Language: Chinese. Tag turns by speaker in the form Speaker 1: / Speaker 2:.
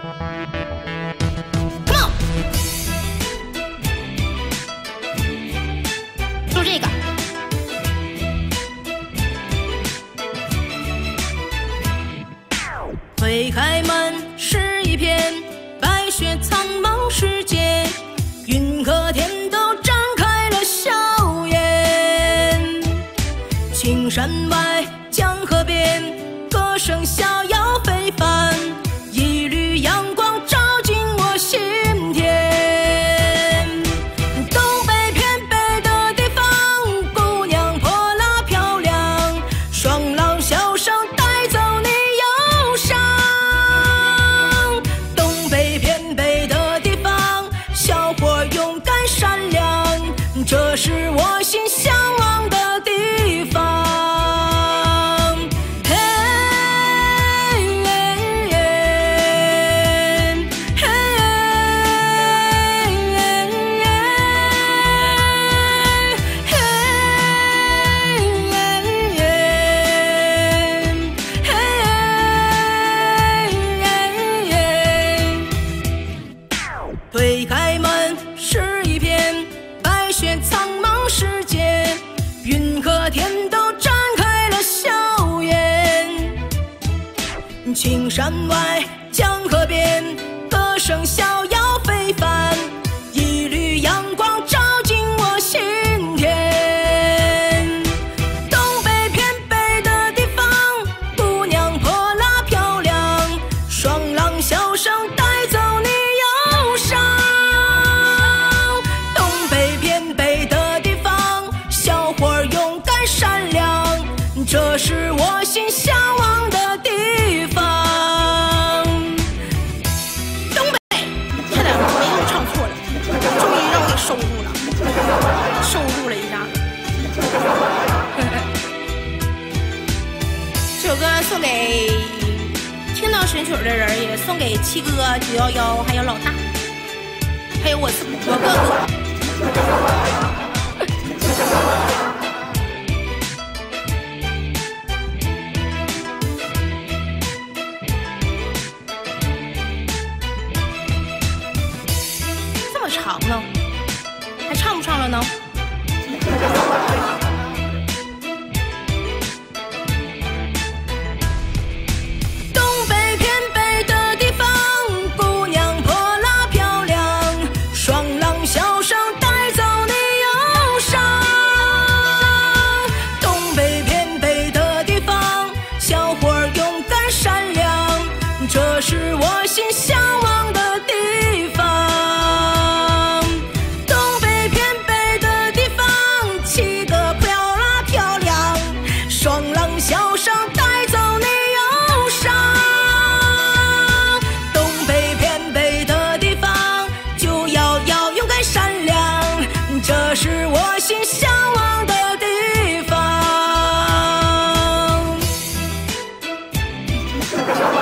Speaker 1: Come on， 就这个。推开门是一片白雪苍茫世界，云和天都展开了笑颜。青山外，江河边，歌声逍遥非凡，一缕阳光照进我心田。东北偏北的地方，姑娘泼辣漂亮，双浪笑声带走你忧伤。东北偏北的地方，小伙勇敢善良，这是我心向往的地方。推开门是一片白雪苍茫世界，云和天都展开了笑颜。青山外，江河边，歌声逍遥非凡，一缕阳光照进我心田。东北偏北的地方，姑娘泼辣漂亮，双浪笑声带走你忧伤。东北偏北的地方，小伙勇敢善良，这是我心向往的地方。东北，差点我也唱错了，终于让我给收住了，收住了一下。这首歌送给听到神曲的人，也送给七哥、911，还有老大，还有我哥哥。这么长呢，还唱不唱了呢？东北偏北的地方，姑娘泼辣漂亮，双浪笑声带走你忧伤。东北偏北的地方，小伙勇敢善良，这是我心向往的地方。东北偏北的地方，七个泼辣漂亮，双浪笑声带走你忧伤。东北偏北的地方，就要勇敢善良，这是我心向往的地方。